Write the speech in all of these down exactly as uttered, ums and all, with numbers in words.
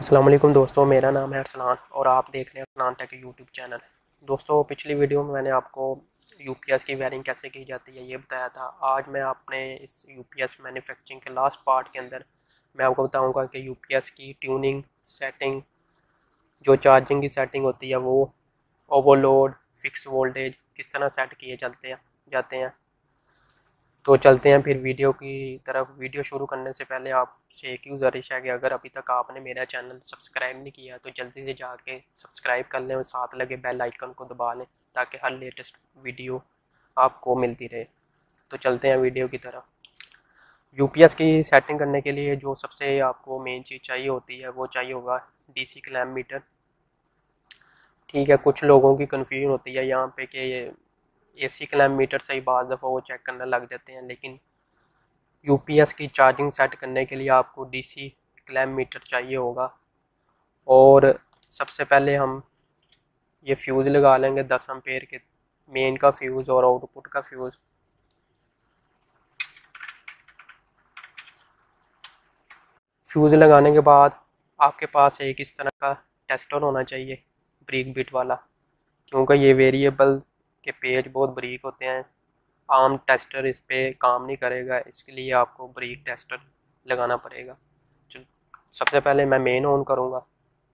अस्सलाम वालेकुम दोस्तों, मेरा नाम है अरसलान और आप देख रहे हैं अरसलान टेक यूट्यूब चैनल। दोस्तों, पिछली वीडियो में मैंने आपको यूपीएस की वायरिंग कैसे की जाती है ये बताया था। आज मैं अपने इस यूपीएस मैन्युफैक्चरिंग के लास्ट पार्ट के अंदर मैं आपको बताऊंगा कि यूपीएस की ट्यूनिंग सेटिंग, जो चार्जिंग की सेटिंग होती है वो, ओवरलोड, फिक्स वोल्टेज किस तरह सेट किए चलते हैं जाते हैं। तो चलते हैं फिर वीडियो की तरफ। वीडियो शुरू करने से पहले आपसे एक ही गुजारिश है कि अगर अभी तक आपने मेरा चैनल सब्सक्राइब नहीं किया तो जल्दी से जाके सब्सक्राइब कर लें और साथ लगे बेल आइकन को दबा लें ताकि हर लेटेस्ट वीडियो आपको मिलती रहे। तो चलते हैं वीडियो की तरफ। यूपीएस की सेटिंग करने के लिए जो सबसे आपको मेन चीज़ चाहिए होती है वो चाहिए होगा डीसी क्लैम्प मीटर। ठीक है, कुछ लोगों की कन्फ्यूजन होती है यहाँ पे कि एसी क्लैम्प मीटर से ही बाज़ दफ़ा वो चेक करने लग जाते हैं, लेकिन यूपीएस की चार्जिंग सेट करने के लिए आपको डीसी क्लैम्प मीटर चाहिए होगा। और सबसे पहले हम ये फ्यूज़ लगा लेंगे दस एम्पेयर के, मेन का फ्यूज़ और आउटपुट का फ्यूज़। फ्यूज़ लगाने के बाद आपके पास एक इस तरह का टेस्टर होना चाहिए, ब्रीक बिट वाला, क्योंकि ये वेरिएबल के पेज बहुत ब्रीक होते हैं। आम टेस्टर इस पे काम नहीं करेगा, इसके लिए आपको ब्रीक टेस्टर लगाना पड़ेगा। चलो, सबसे पहले मैं मेन ऑन करूँगा।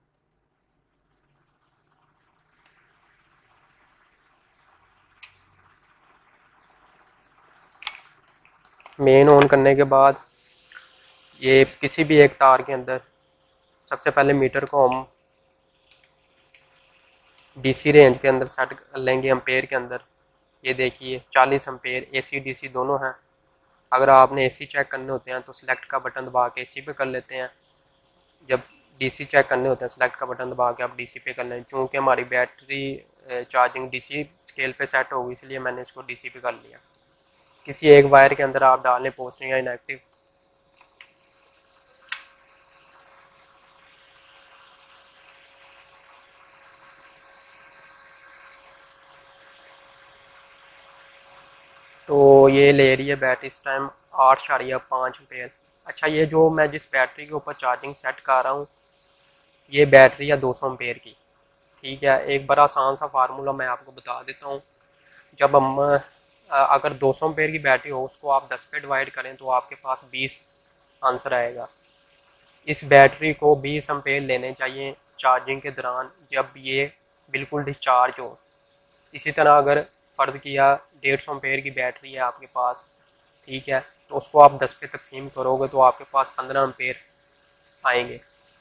मेन ऑन करने के बाद ये किसी भी एक तार के अंदर सबसे पहले मीटर को हम डीसी रेंज के अंदर सेट कर लेंगे, एम्पेयर के अंदर। ये देखिए चालीस एम्पेयर, एसी डीसी दोनों हैं। अगर आपने एसी चेक करने होते हैं तो सिलेक्ट का बटन दबा के एसी पे कर लेते हैं। जब डीसी चेक करने होते हैं सिलेक्ट का बटन दबा के आप डीसी पे कर लें। चूँकि हमारी बैटरी चार्जिंग डीसी स्केल पे सेट होगी इसलिए मैंने इसको डीसी पे कर लिया। किसी एक वायर के अंदर आप डालें पॉजिटिव या इनएक्टिव। तो ये ले रही है बैटरी इस टाइम आठ शारिया पाँच एम्पेयर। अच्छा, ये जो मैं जिस बैटरी के ऊपर चार्जिंग सेट कर रहा हूँ ये बैटरी है दो सौ एम्पेयर की। ठीक है, एक बड़ा आसान सा फार्मूला मैं आपको बता देता हूँ। जब हम अगर दो सौ एम्पेयर की बैटरी हो उसको आप दस पे डिवाइड करें तो आपके पास बीस आंसर आएगा। इस बैटरी को बीस एम्पेयर लेने चाहिए चार्जिंग के दौरान जब ये बिल्कुल डिस्चार्ज हो। इसी तरह अगर फ़र्ज़ किया डेढ़ सौ एम्पेयर की बैटरी है आपके पास, ठीक है, तो उसको आप दस पे तकसीम करोगे तो आपके पास पंद्रह एम्पेयर आएंगे।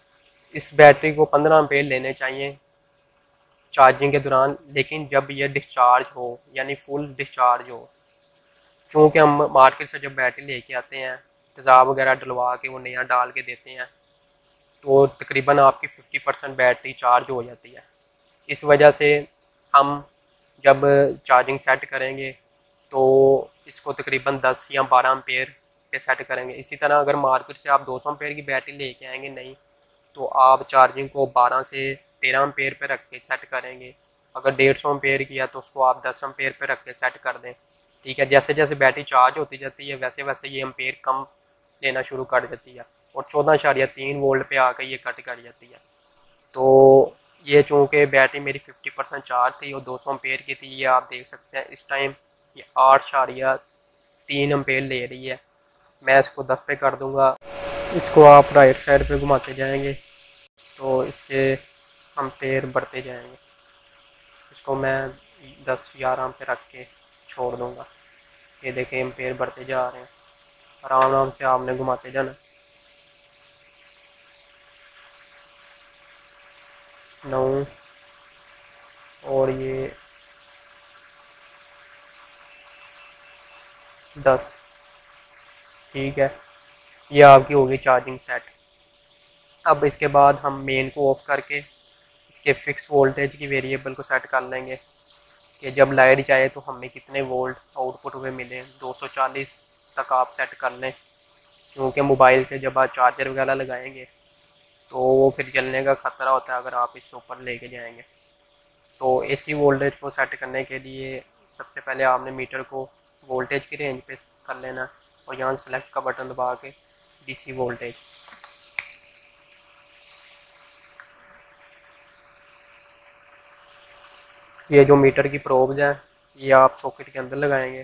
इस बैटरी को पंद्रह एम्पेयर लेने चाहिए चार्जिंग के दौरान, लेकिन जब ये डिस्चार्ज हो यानी फुल डिस्चार्ज हो। चूँकि हम मार्केट से जब बैटरी लेके आते हैं तेज़ाब वगैरह डलवा के वो नया डाल के देते हैं तो तकरीबन आपकी फिफ्टी परसेंट बैटरी चार्ज हो जाती है। इस वजह से हम जब चार्जिंग सेट करेंगे तो इसको तकरीबन दस या बारह एम्पेयर पे सेट करेंगे। इसी तरह अगर मार्केट से आप दो सौ एम्पेयर की बैटरी लेके आएंगे नहीं तो आप चार्जिंग को बारह से तेरह एम्पेयर पे रख के सेट करेंगे। अगर डेढ़ सौ एम्पेयर की है तो उसको आप दस एम्पेयर पे रख के सेट कर दें। ठीक है, जैसे जैसे बैटरी चार्ज होती जाती है वैसे वैसे ये एम्पेयर कम लेना शुरू कर देती है और चौदह इशारिया तीन वोल्ट पे आकर ये कट कर जाती है। तो ये चूँकि बैटरी मेरी फिफ्टी परसेंट चार्ज थी और दो सौ एम्पेयर की थी, ये आप देख सकते हैं इस टाइम ये आठ इशारिया तीन एम्पेयर ले रही है। मैं इसको दस पे कर दूंगा। इसको आप राइट साइड पे घुमाते जाएंगे तो इसके एम्पेयर बढ़ते जाएंगे। इसको मैं दस ग्यारह पे रख के छोड़ दूंगा। ये देखें एम्पेयर बढ़ते जा रहे हैं। आराम आराम से आपने घुमाते जाना। नौ और ये दस। ठीक है, ये आपकी होगी चार्जिंग सेट। अब इसके बाद हम मेन को ऑफ करके इसके फिक्स वोल्टेज की वेरिएबल को सेट कर लेंगे कि जब लाइट जाए तो हमें कितने वोल्ट आउटपुट में मिले। दो सौ चालीस तक आप सेट कर लें, क्योंकि मोबाइल के जब आप चार्जर वगैरह लगाएंगे तो वो फिर जलने का ख़तरा होता है अगर आप इससे ऊपर लेके जाएंगे। तो एसी वोल्टेज को सेट करने के लिए सबसे पहले आपने मीटर को वोल्टेज की रेंज पे कर लेना और यहाँ सेलेक्ट का बटन दबा के डीसी वोल्टेज। ये जो मीटर की प्रोब्स हैं ये आप सॉकेट के अंदर लगाएंगे।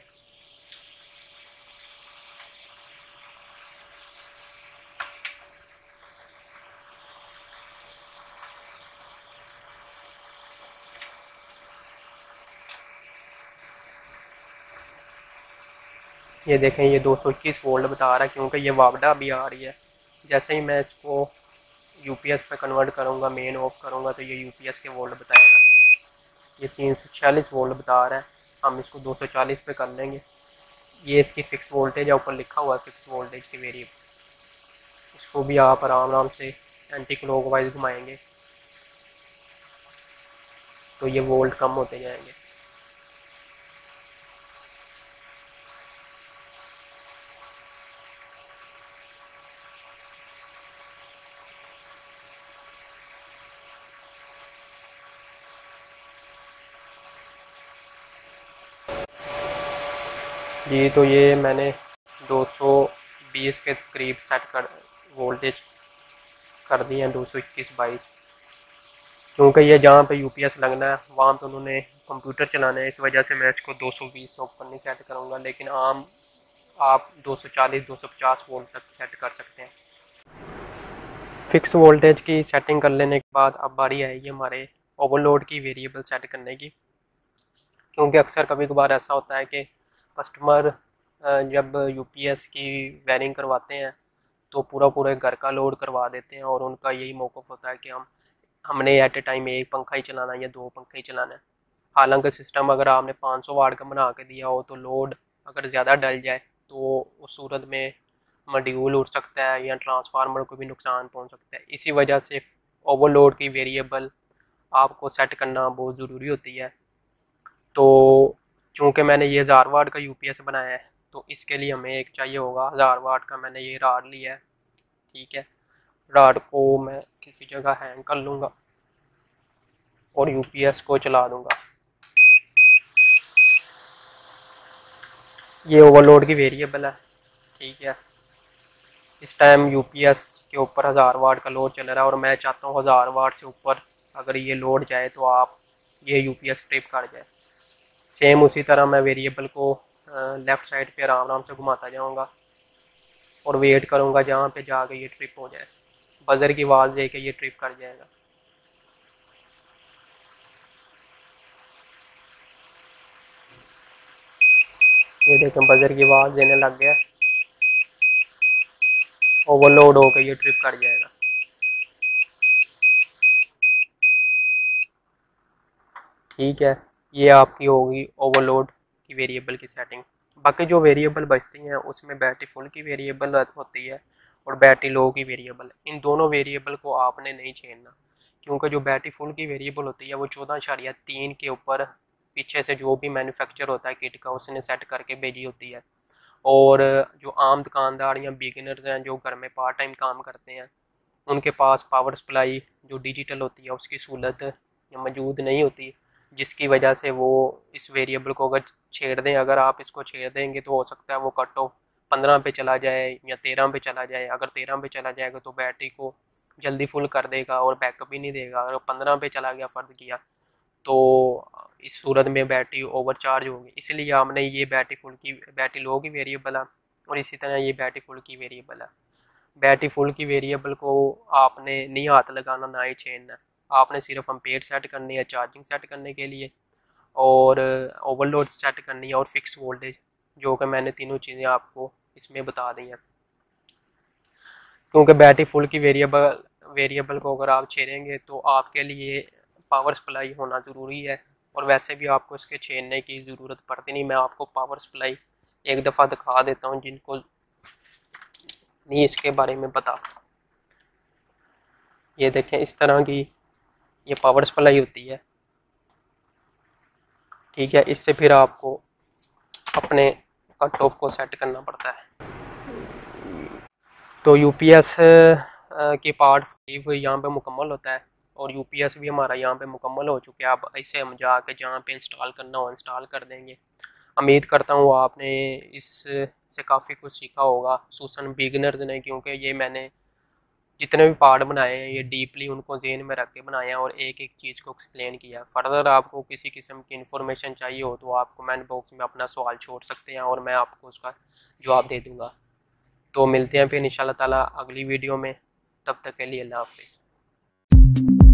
ये देखें ये दो सौ इक्कीस वोल्ट बता रहा है क्योंकि ये वापडा भी आ रही है। जैसे ही मैं इसको यूपीएस पे कन्वर्ट करूँगा, मेन ऑफ करूँगा, तो ये यूपीएस के वोल्ट बताएगा। ये तीन सौ छियालीस वोल्ट बता रहा है, हम इसको दो सौ चालीस पे कर लेंगे। ये इसकी फ़िक्स वोल्टेज है, ऊपर लिखा हुआ है फ़िक्स वोल्टेज की वेरिएबल। इसको भी आप आराम आराम से एंटी क्लॉकवाइज घुमाएंगे तो ये वोल्ट कम होते जाएंगे। जी तो ये मैंने दो सौ बीस के करीब सेट कर वोल्टेज कर दिए हैं, दो सौ इक्कीस बाईस, क्योंकि ये जहाँ पे यूपीएस लगना है वहाँ पे उन्होंने कंप्यूटर चलाना है, इस वजह से मैं इसको दो सौ बीस से ऊपर नहीं सेट करूँगा। लेकिन आम आप दो सौ चालीस दो सौ पचास वोल्ट तक सेट कर सकते हैं। फिक्स वोल्टेज की सेटिंग कर लेने के बाद अब बारी आएगी हमारे ओवरलोड की वेरिएबल सेट करने की, क्योंकि अक्सर कभी कभार ऐसा होता है कि कस्टमर जब यूपीएस की वायरिंग करवाते हैं तो पूरा पूरे घर का लोड करवा देते हैं और उनका यही मौक़िफ़ होता है कि हम हमने एट ए टाइम एक पंखा ही चलाना है या दो पंखे ही चलाना है। हालांकि सिस्टम अगर आपने पाँच सौ वाट का बना के दिया हो तो लोड अगर ज़्यादा डल जाए तो उस सूरत में मॉड्यूल उड़ सकता है या ट्रांसफार्मर को भी नुकसान पहुंच सकता है। इसी वजह से ओवरलोड की वेरिएबल आपको सेट करना बहुत ज़रूरी होती है। तो चूँकि मैंने ये हज़ार वाट का यूपीएस बनाया है तो इसके लिए हमें एक चाहिए होगा हज़ार वाट का। मैंने ये राड लिया है, ठीक है। राड को मैं किसी जगह हैंग कर लूँगा और यूपीएस को चला दूँगा। ये ओवरलोड की वेरिएबल है, ठीक है। इस टाइम यूपीएस के ऊपर हज़ार वाट का लोड चल रहा है और मैं चाहता हूँ हज़ार वाट से ऊपर अगर ये लोड जाए तो आप ये यूपीएस ट्रिप कर जाए। सेम उसी तरह मैं वेरिएबल को लेफ़्ट साइड पे आराम आराम से घुमाता जाऊँगा और वेट करूँगा जहाँ पे जाके ये ट्रिप हो जाए। बज़र की आवाज़ दे के ये ट्रिप कर जाएगा। ये देखें बज़र की आवाज़ देने लग गया, ओवरलोड होकर ये ट्रिप कर जाएगा। ठीक है, ये आपकी होगी ओवरलोड की वेरिएबल की सेटिंग। बाकी जो वेरिएबल बचती हैं उसमें बैटरी फुल की वेरिएबल होती है और बैटरी लो की वेरिएबल। इन दोनों वेरिएबल को आपने नहीं छेड़ना, क्योंकि जो बैटरी फुल की वेरिएबल होती है वो चौदह अशारिया तीन के ऊपर पीछे से जो भी मैन्युफैक्चर होता है किट का उसने सेट करके भेजी होती है। और जो आम दुकानदार या बिगिनर्स हैं जो घर में पार्ट टाइम काम करते हैं उनके पास पावर सप्लाई जो डिजिटल होती है उसकी सहूलत मौजूद नहीं होती, जिसकी वजह से वो इस वेरिएबल को अगर छेड़ दें, अगर आप इसको छेड़ देंगे तो हो सकता है वो कट ऑफ पंद्रह पे चला जाए या तेरह पे चला जाए। अगर तेरह पे चला जाएगा तो बैटरी को जल्दी फुल कर देगा और बैकअप भी नहीं देगा। अगर पंद्रह पे चला गया फ़र्ज किया तो इस सूरत में बैटरी ओवर चार्ज होगी। इसलिए आपने ये बैटरी फुल की बैटरी लो की वेरिएबल है और इसी तरह ये बैटरी फुल की वेरिएबल है। बैटरी फुल की वेरिएबल को आपने नहीं हाथ लगाना ना ही छेड़ना, आपने सिर्फ अम्पेयर सेट करनी है चार्जिंग सेट करने के लिए और ओवरलोड सेट करनी है और फिक्स वोल्टेज, जो कि मैंने तीनों चीज़ें आपको इसमें बता दी हैं। क्योंकि बैटरी फुल की वेरिएबल वेरिएबल को अगर आप छेड़ेंगे तो आपके लिए पावर सप्लाई होना ज़रूरी है और वैसे भी आपको इसके छेड़ने की ज़रूरत पड़ती नहीं। मैं आपको पावर सप्लाई एक दफ़ा दिखा देता हूँ जिनको नहीं इसके बारे में पता। ये देखें इस तरह की ये पावर सप्लाई होती है, ठीक है। इससे फिर आपको अपने कट ऑफ को सेट करना पड़ता है। तो यूपीएस की पार्ट फाइव यहाँ पे मुकम्मल होता है और यूपीएस भी हमारा यहाँ पे मुकम्मल हो चुके हैं। अब इसे हम जाके जहाँ पे इंस्टॉल करना हो इंस्टॉल कर देंगे। उम्मीद करता हूँ आपने इससे काफ़ी कुछ सीखा होगा, खसूसन बिगनर्स ने, क्योंकि ये मैंने जितने भी पार्ट बनाए हैं ये डीपली उनको जेन में रख के बनाए हैं और एक एक चीज़ को एक्सप्लेन किया। फर्दर आपको किसी किस्म की इन्फॉर्मेशन चाहिए हो तो आप कमेंट बॉक्स में अपना सवाल छोड़ सकते हैं और मैं आपको उसका जवाब दे दूँगा। तो मिलते हैं फिर इंशाल्लाह ताला अगली वीडियो में, तब तक के लिए अल्लाह हाफिज़।